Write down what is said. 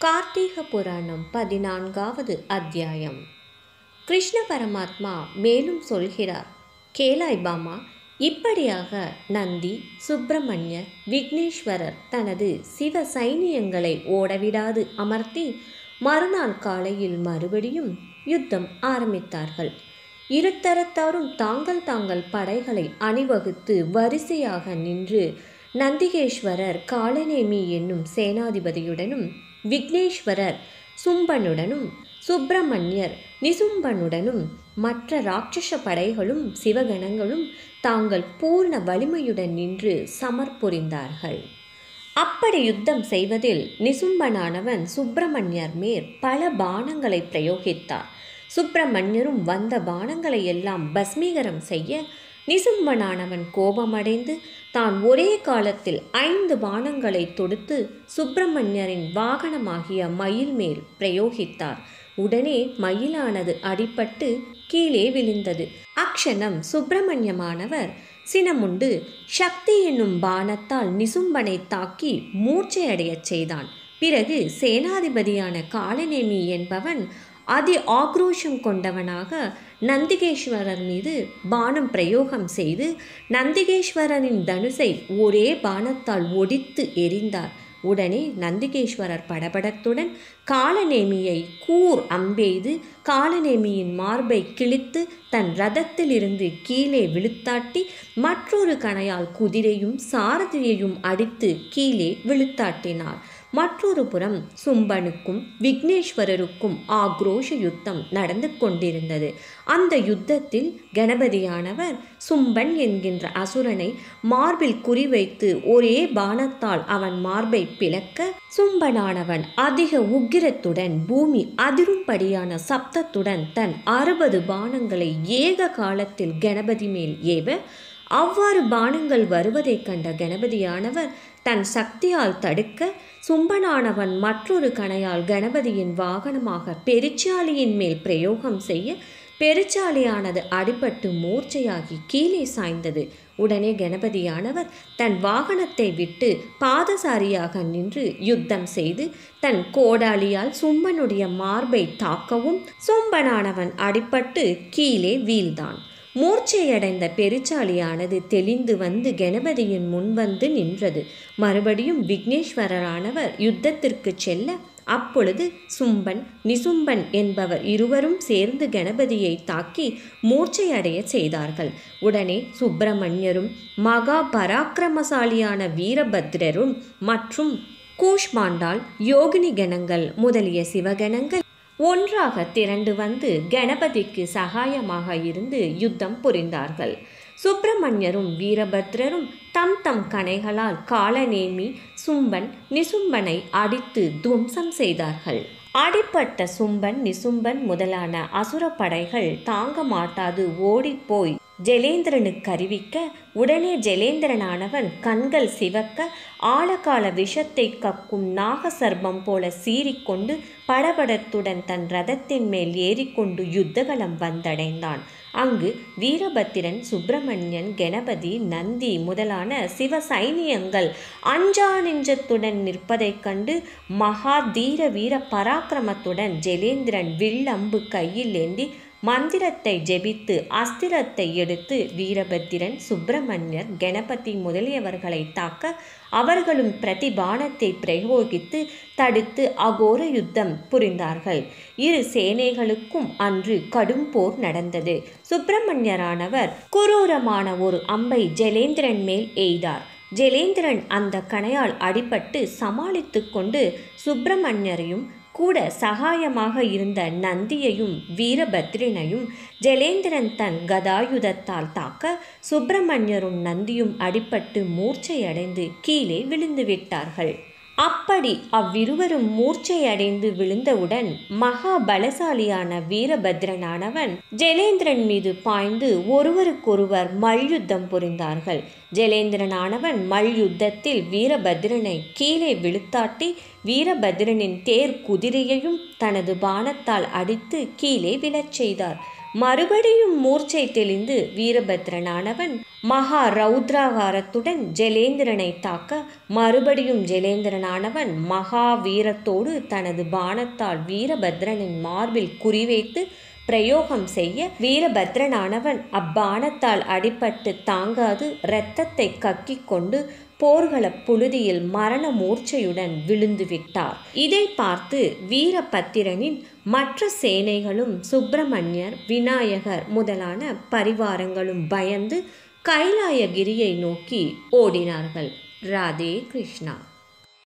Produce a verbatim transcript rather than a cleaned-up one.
கார்த்திக புராணம் பதினான்காவது அத்தியாயம். கிருஷ்ண பரமாத்மா மேலும் சொல்கிறார், கேளாய் பாமா, இப்படியாக நந்தி, சுப்பிரமணியர், விக்னேஸ்வரர் தனது சிவ சைனியங்களை ஓடவிடாது அமர்த்தி மறுநாள் காலையில் மறுபடியும் யுத்தம் ஆரம்பித்தார்கள். இருதரத்தாரும் தாங்கள் தாங்கள் படைகளை அணிவகுத்து வரிசையாக நின்று நந்திகேஸ்வரர் காலநேமி என்னும் சேனாதிபதியுடனும், விக்னேஸ்வரர் சும்பனுடனும், சுப்பிரமணியர் நிசும்பனுடனும், மற்ற ராட்சச படைகளும் சிவகணங்களும் தாங்கள் பூர்ண வலிமையுடன் நின்று சமர் புரிந்தார்கள். அப்படி யுத்தம் செய்வதில் நிசும்பனானவன் சுப்பிரமணியர் மேற் பல பானங்களை பிரயோகித்தார். சுப்பிரமணியரும் வந்த பானங்களை எல்லாம் பஸ்மீகரம் செய்ய நிசும்பனானவன் கோபமடைந்து தான் ஒரே காலத்தில் ஐந்து பானங்களை தொடுத்து சுப்பிரமணியரின் வாகனமாகிய மயில் மேல் பிரயோகித்தார். உடனே மயிலானது அடிபட்டு கீழே விழுந்தது. அக்ஷணம் சுப்பிரமணியமானவர் சினமுண்டு சக்தி என்னும் பானத்தால் நிசும்பனை தாக்கி மூர்ச்சையடையச் செய்தான். பிறகு சேனாதிபதியான காலநேமி என்பவன் அதி ஆக்ரோஷம் கொண்டவனாக நந்திகேஸ்வரர் மீது பானம் பிரயோகம் செய்து நந்திகேஸ்வரரின் தனுசை ஒரே பானத்தால் ஒடித்து எறிந்தார். உடனே நந்திகேஸ்வரர் படபடத்துடன் காலநேமியை கூர் அம்பெய்து காலநேமியின் மார்பை கிழித்து தன் ரதத்திலிருந்து கீழே விழுத்தாட்டி மற்றொரு கணையால் குதிரையும் சாரதியையும் அடித்து கீழே விழுத்தாட்டினார். மற்றொரு புறம் சும்பனுக்கும் விக்னேஸ்வரருக்கும் ஆக்ரோஷ யுத்தம் நடந்து கொண்டிருந்தது. அந்த யுத்தத்தில் கணபதியானவர் சும்பன் என்கின்ற அசுரனை மார்பில் குறிவைத்து ஒரே பானத்தால் அவன் மார்பை பிளக்க, சும்பனானவன் அதிக உக்கிரத்துடன் பூமி அதிரும்படியான சப்தத்துடன் தன் அறுபது பானங்களை ஏக காலத்தில் கணபதி மேல் ஏவ, அவ்வாறு பானங்கள் வருவதைக் கண்ட கணபதியானவர் தன் சக்தியால் தடுக்க, சும்பனானவன் மற்றொரு கணையால் கணபதியின் வாகனமாக பெருச்சாலியின் மேல் பிரயோகம் செய்ய, பெருச்சாலியானது அடிபட்டு மூர்ச்சையாகி கீழே சாய்ந்தது. உடனே கணபதியானவர் தன் வாகனத்தை விட்டு பாதசாரியாக நின்று யுத்தம் செய்து தன் கோடாலியால் சும்பனுடைய மார்பை தாக்கவும், சும்பனானவன் அடிபட்டு கீழே வீழ்ந்தான். மூர்ச்சையடைந்த பெருச்சாலியானது தெளிந்து வந்து கணபதியின் முன்வந்து நின்றது. மறுபடியும் விக்னேஸ்வரரானவர் யுத்தத்திற்கு செல்ல, அப்பொழுது சும்பன் நிசும்பன் என்பவர் இருவரும் சேர்ந்து கணபதியை தாக்கி மூர்ச்சையடைய செய்தார்கள். உடனே சுப்பிரமணியரும் மகா பராக்கிரமசாலியான வீரபத்ரரும் மற்றும் கூஷ்மாண்டால், யோகினி கணங்கள் முதலிய சிவகணங்கள் ஒன்றாக திரண்டு வந்து கணபதிக்கு சகாயமாக இருந்து யுத்தம் புரிந்தார்கள். சுப்பிரமணியரும் வீரபத்ரரும் தம் தம் கணைகளால் காலநேமி, சும்பன், நிசும்பனை அடித்து துவம்சம் செய்தார்கள். அடிப்பட்ட சும்பன், நிசும்பன் முதலான அசுர படைகள் தாங்க மாட்டாது ஓடிப்போய் ஜெலேந்திரனுக்கு அறிவிக்க, உடனே ஜெலேந்திரனானவன் கண்கள் சிவக்க ஆழகால விஷத்தை கக்கும் நாகசர்பம் போல சீறிக்கொண்டு படபடத்துடன் தன் ரதத்தின் மேல் ஏறிக்கொண்டு யுத்தகலம் வந்தடைந்தான். அங்கு வீரபத்திரன், சுப்பிரமணியன், கணபதி, நந்தி முதலான சிவ சைனியங்கள் அஞ்சா நெஞ்சத்துடன் நிற்பதைக் கண்டு மகா தீர வீர பராக்கிரமத்துடன் ஜெலேந்திரன் வில்லம்பு கையில் ஏந்தி மந்திரத்தை ஜெபித்து அஸ்திரத்தை எடுத்து வீரபத்திரன், சுப்பிரமணியர், கணபதி முதலியவர்களை தாக்க, அவர்களும் பிரதிபானத்தை பிரயோகித்து தடுத்து அகோர யுத்தம் புரிந்தார்கள். இரு சேனைகளுக்கும் அன்று கடும் போர் நடந்தது. சுப்பிரமணியரானவர் குரூரமான ஒரு அம்பை ஜெலேந்திரன் மேல் எய்தார். ஜெலேந்திரன் அந்த கணையால் அடிபட்டு சமாளித்து கொண்டு சுப்பிரமணியரையும் கூட சகாயமாக இருந்த நந்தியையும் வீரபத்ரனையும் ஜெலேந்திரன் தன் கதாயுதத்தால் தாக்க, சுப்பிரமணியரும் நந்தியும் அடிபட்டு மூர்ச்சையடைந்து கீழே விழுந்து விட்டார்கள். அப்படி அவ்விருவரும் மூர்ச்சையடைந்து விழுந்தவுடன் மகா பலசாலியான வீரபத்ரனானவன் ஜெலேந்திரன் மீது பாய்ந்து ஒருவருக்கொருவர் மல்யுத்தம் புரிந்தார்கள். ஜெலேந்திரனானவன் மல்யுத்தத்தில் வீரபத்திரனை கீழே விழுத்தாட்டி வீரபத்திரனின் தேர் குதிரையையும் தனது பாணத்தால் அடித்து கீழே விழச் செய்தார். மறுபடியும் மூர்ச்சை தெளிந்து வீரபத்திரனானவன் மகா ரௌத்ராகாரத்துடன் ஜெலேந்திரனை தாக்க மறுபடியும் ஜெலேந்திரனானவன் மகா வீரத்தோடு தனது பாணத்தால் வீரபத்திரனின் மார்பில் குறிவைத்து பிரயோகம் செய்ய வீரபத்ரனானவன் அப்பானத்தால் அடிபட்டு தாங்காது இரத்தத்தை கக்கிக் கொண்டு போர்கள புழுதியில் மரண மூர்ச்சையுடன் விழுந்து விட்டார். இதை பார்த்து வீரபத்திரனின் மற்ற சேனைகளும் சுப்பிரமணியர், விநாயகர் முதலான பரிவாரங்களும் பயந்து கைலாயகிரியை நோக்கி ஓடினார்கள். ராதே கிருஷ்ணா.